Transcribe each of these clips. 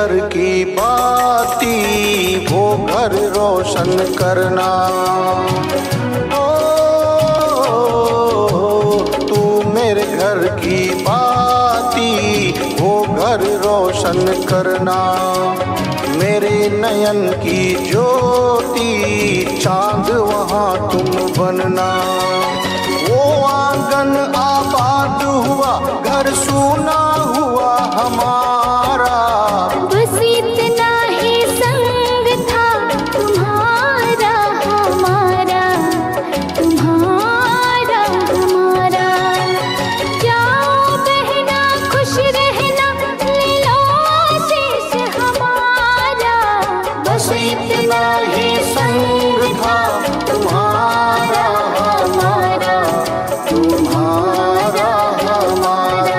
घर की बाती वो घर रोशन करना। ओ तू मेरे घर की बाती वो घर रोशन करना। मेरे नयन की ज्योति चांद वहाँ तुम बनना। वो आंगन आबाद हुआ घर सूना हुआ हमारा। बस इतना ही संग था तुम्हारा हमारा, तुम्हारा हमारा। जाओ बहना खुश रहना, ले लो आशीष हमारा। बस इतना ही संग था तुम्हारा हमारा, तुम्हारा हमारा।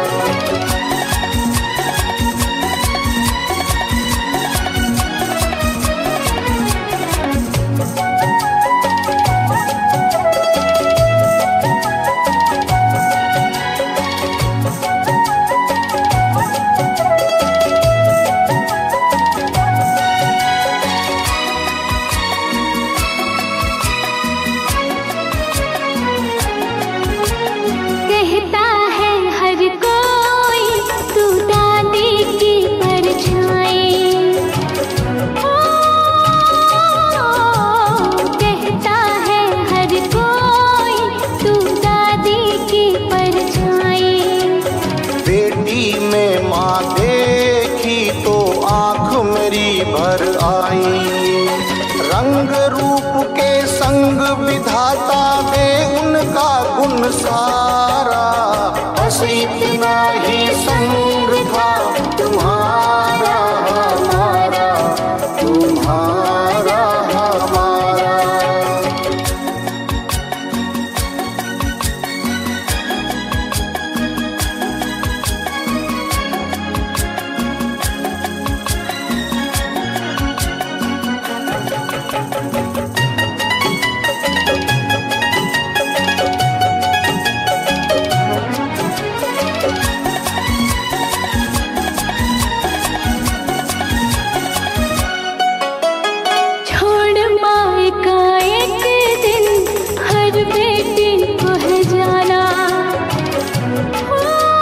कहता है हर कोई तू दादी की परछाई। ओ कहता है हर कोई तू दादी की परछाई। बेटी में माँ देखी तो आँख मेरी भर आई। रंग रूप के संग विधाता दे उनका गुण सारा। बस इतना ही संग था तुम्हारा हमारा, तुम्हारा हमारा। छोड़ माए का एक दिन हर बेटी को है जाना। ओ,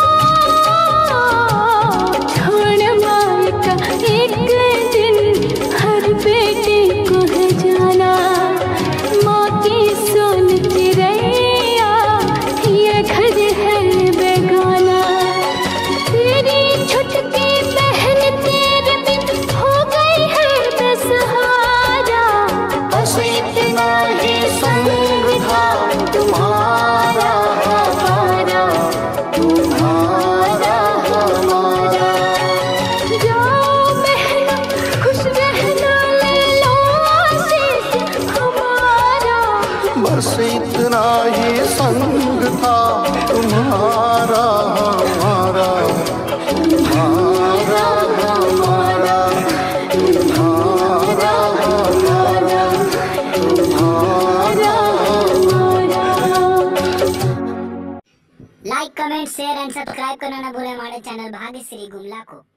छोड़ माए का एक दिन हर बेटी को है जाना। माँ की सोन चिड़ैया ये घर है बेगाना। तेरी छुटकी बहन तेरे बिन हो गई है बेसहारा। बस इतना ही संग था तुम्हारा हमारा, तुम्हारा हमारा। जाओ बहना खुश रहना, ले लो आशीष हमारा। बस इतना ही संग था तुम्हारा हमारा, तुम्हारा हमारा, तुम्हारा हमारा, तुम्हारा हमारा। Like comment share and subscribe करना ना भूलें हमारे चैनल भाग्यश्री गुमला को।